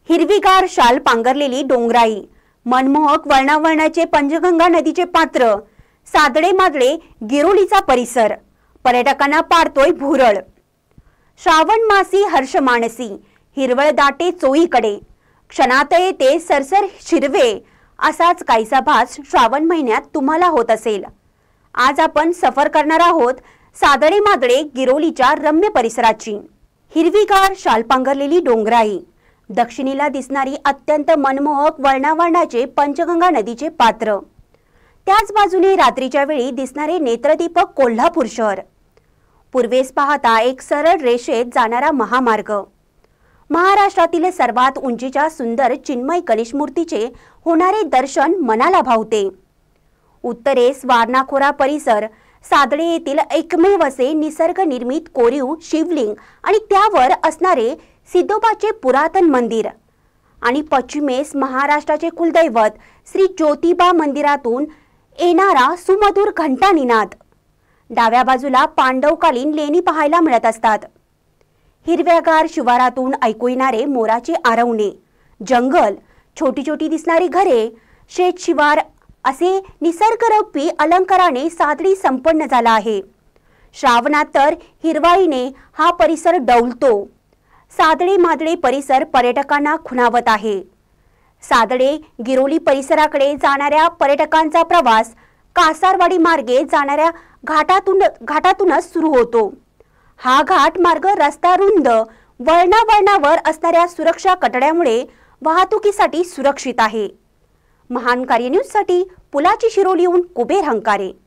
हिरवीगार शाल पांघरलेली डोंगराई, मनमोहक वर्णावर्णाचे पंचगंगा नदीचे पात्र, सादडे मादळे गिरोलीचा परिसर पर्यटकांना पाडतोय भुरळ। श्रावण मासी हर्ष मानसी, हिरवळ दाटे चोहीकडे, क्षणात येते सरसर शिरवे, असाच काहीसा भास श्रावण महिन्यात तुम्हाला होत असेल। आज आपण सफर करणार आहोत सादडे मादळे गिरोलीच्या रम्य परिसराची। हिरवीगार शाल पांघरलेली डोंगराई, दक्षिणेला दिसणारी अत्यंत मनमोहक वर्णावर्णाचे पंचगंगा नदीचे पात्र, त्याच बाजूने रात्रीच्या वेळी दिसणारे नेत्रदीपक कोल्हापूर शहर, पूर्वेस पाहता एक सरळ रेषेत जाणारा महामार्ग, महाराष्ट्रातील सर्वात उंचीच्या सुंदर चिन्मय गणेश मूर्तीचे होणारे दर्शन मनाला भावते। उत्तरेस वारणाखोरा परिसर, सादडे येथील एकमेव असे निसर्ग निर्मित कोरीव शिवलिंग आणि त्यावर असणारे सिद्धोबाचे पुरातन मंदिर, आणि पश्चिमेस महाराष्ट्राचे कुलदैवत श्री ज्योतिबा मंदिरातून येणारा सुमधुर घंटा निनाद। डाव्या बाजूला पांडवकालीन लेणी पाहायला मिळत असतात। हिरव्यागार शिवारातून ऐकू येणारे मोराचे आरवणे, जंगल, छोटी छोटी दिसणारी घरे, शेत शिवार असे निसर्गरम्य अलंकाराने सादडी संपन्न झाला आहे। श्रावणात तर हिरवाईने हा परिसर डौलतो। सादडे मादळे परिसर पर्यटकांना खुणावत आहे। सादडे गिरोली परिसराकडे जाणाऱ्या पर्यटकांचा प्रवास कासारवाडी मार्गे जाणाऱ्या घाटातूनच सुरू होतो। हा घाट मार्ग रस्ता रुंद, वळणावर असणाऱ्या सुरक्षा कटड्यामुळे वाहतुकीसाठी सुरक्षित आहे। महान कार्य न्यूज साठी पुलाची शिरोलीहून कुबेर हंकारे।